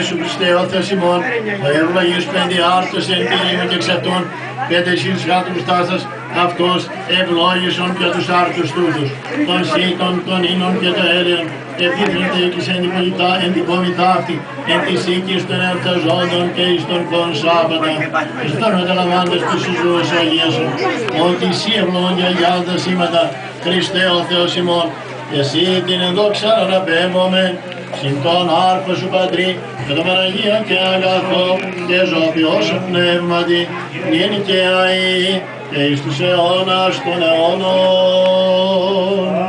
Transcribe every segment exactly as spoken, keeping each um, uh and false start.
Ιησού Χριστέ ο Θεός ημών, ο ευλογής πεντιάρτος εν πυρήνου και ξετών, πέντε εσείς γάτρους τάσας, αυτός ευλόγησον και τους άρτους τούτους, των σύτων, των ίνων και των έλαιων, επίθρεται εις εν την κομιτάφτη, εν της οίκης των εορταζόντων και εις τον κον Σάββατα, εις τον μεταλαμβάντες τους Ιησούς Αγίασον, ότι εσύ ευλόγων και αγιάζοντα σήματα, Χριστέ ο Θεός ημών, εσύ την ενδόξα αναπέμβομεν, συν τον άρπο σου Πατρί, και το Παναγία και αγαθό και ζωοποιός πνεύματι, νυν και αεί, και εις τους αιώνας των αιώνων.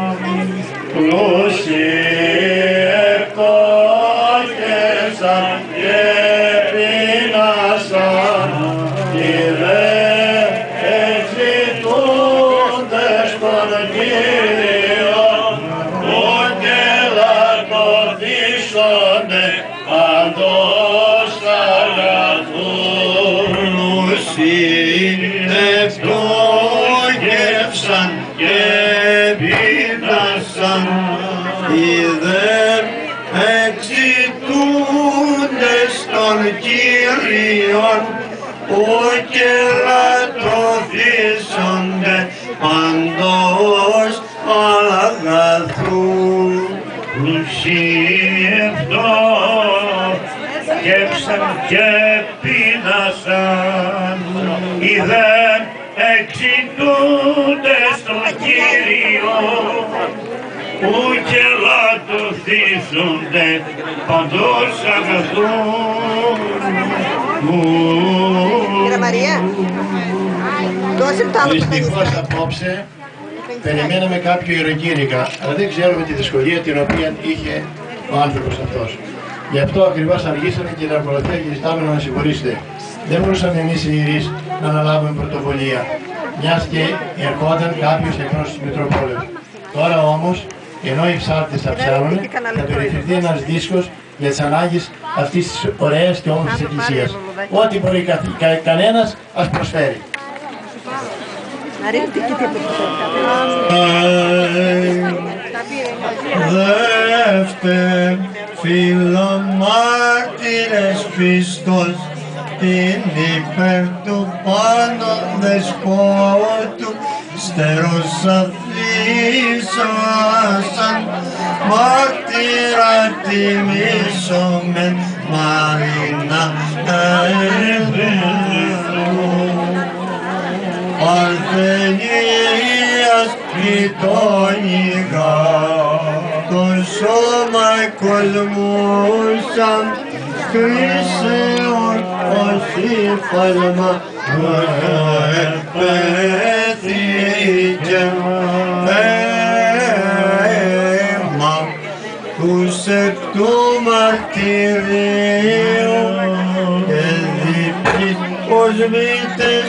Πλούσιευτόχευσαν και πείνασαν, οι δε εξητούντες των Κύριων, ούτε λατωθήσονται παντός αγαθούν. Πλούσιευτόχευσαν και πείνασαν, οι δε εξητούντες των Κύριων, ούτε λατωθήσονται παντός αγαθούν. Πλουσιευτόχευσαν και πείνασαν, οι δε εξητούντες των Κύριων, ούτε λατωθήσονται παντός αγαθούν. Κύριε Μαρία, δώσε το άλλο. Δυστυχώς απόψε περιμέναμε κάποιο ιεροκήρυκα, αλλά δεν ξέρουμε τη δυσκολία την οποία είχε ο άνθρωπος αυτός. Γι' αυτό ακριβώς αργήσαμε και την ακολουθία και ζητάμε να μας συγχωρήσετε. Δεν μπορούσαμε εμείς οι ιερείς να αναλάβουμε πρωτοβουλία, μιας και ερχόταν κάποιος εκπρόσωπος της Μητροπόλεως. Τώρα όμως, ενώ οι ψάρτες θα ψάρουν, θα περιφερθεί ένας δίσκος για τις ανάγκες αυτής της ωραίας και όμορφης εκκλησίας. Ό,τι μπορεί κα, κα, κανένας ας προσφέρει. Δεύτε φιλομάρτυρες πιστός, την υπέρ του πάνω δεσπότου, στερός αφήσωσαν, μάρτυρα τιμήσομεν, Μαρίνα ελεύθερου. Παρθενίας γειτονικά, το σώμα κοσμούσαν, χρήσεων ως υφάλμα, επέθηκε αίμα τους εκ του μαρτυρίου και δίπλης ως μήτες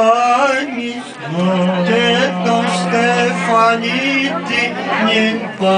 Στεφάνης και το Στεφανίτη νυν